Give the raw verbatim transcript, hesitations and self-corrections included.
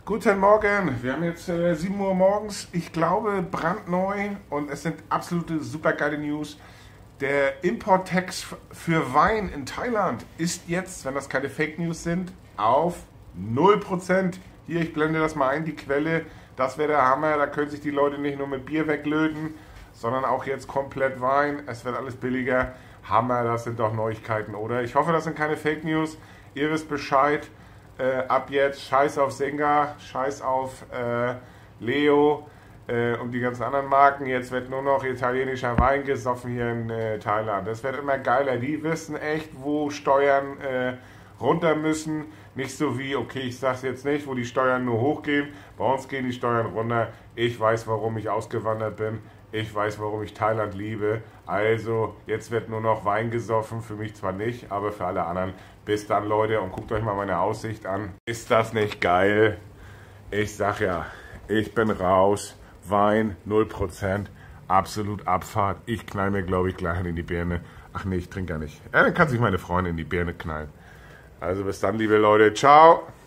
Guten Morgen, wir haben jetzt äh, sieben Uhr morgens, ich glaube brandneu und es sind absolute supergeile News. Der Import-Tax für Wein in Thailand ist jetzt, wenn das keine Fake News sind, auf null Prozent. Hier, ich blende das mal ein, die Quelle, das wäre der Hammer, da können sich die Leute nicht nur mit Bier weglöten, sondern auch jetzt komplett Wein, es wird alles billiger. Hammer, das sind doch Neuigkeiten, oder? Ich hoffe, das sind keine Fake News, ihr wisst Bescheid. Äh, ab jetzt scheiß auf Singa, scheiß auf äh, Leo äh, und die ganzen anderen Marken. Jetzt wird nur noch italienischer Wein gesoffen hier in äh, Thailand. Das wird immer geiler. Die wissen echt, wo Steuern äh, runter müssen. Nicht so wie, okay, ich sag's jetzt nicht, wo die Steuern nur hochgehen. Bei uns gehen die Steuern runter. Ich weiß, warum ich ausgewandert bin. Ich weiß, warum ich Thailand liebe. Also, jetzt wird nur noch Wein gesoffen. Für mich zwar nicht, aber für alle anderen. Bis dann, Leute. Und guckt euch mal meine Aussicht an. Ist das nicht geil? Ich sag ja, ich bin raus. Wein, null Prozent. Absolut Abfahrt. Ich knall mir, glaube ich, gleich in die Birne. Ach nee, ich trinke gar nicht. Ja, dann kann sich meine Freundin in die Birne knallen. Also bis dann, liebe Leute. Ciao.